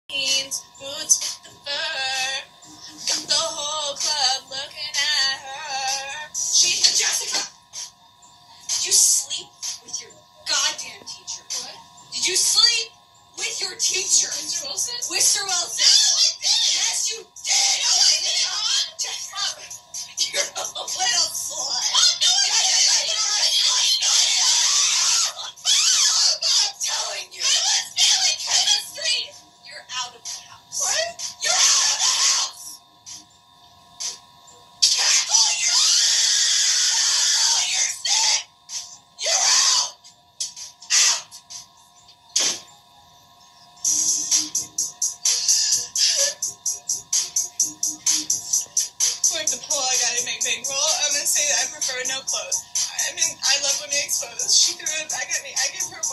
jeans, boots with the fur. Got the whole club looking at her. She's Jessica. Did you sleep with your goddamn teacher? What? Did you sleep with your teacher? Mr. Wilson? Mr. Wilson. No, I didn't. Yes, you did. No, I didn't. Jessica, you're a little slut. Oh, no, I didn't. I'm telling you. I was failing chemistry. You're out of the house. What? You're out of the house. Cackle, you're out. You're sick. You're out. Out. Like the pool, I gotta make big roll. I'm gonna say that I prefer no clothes. I mean, I love women exposed. She threw it back at me. I give her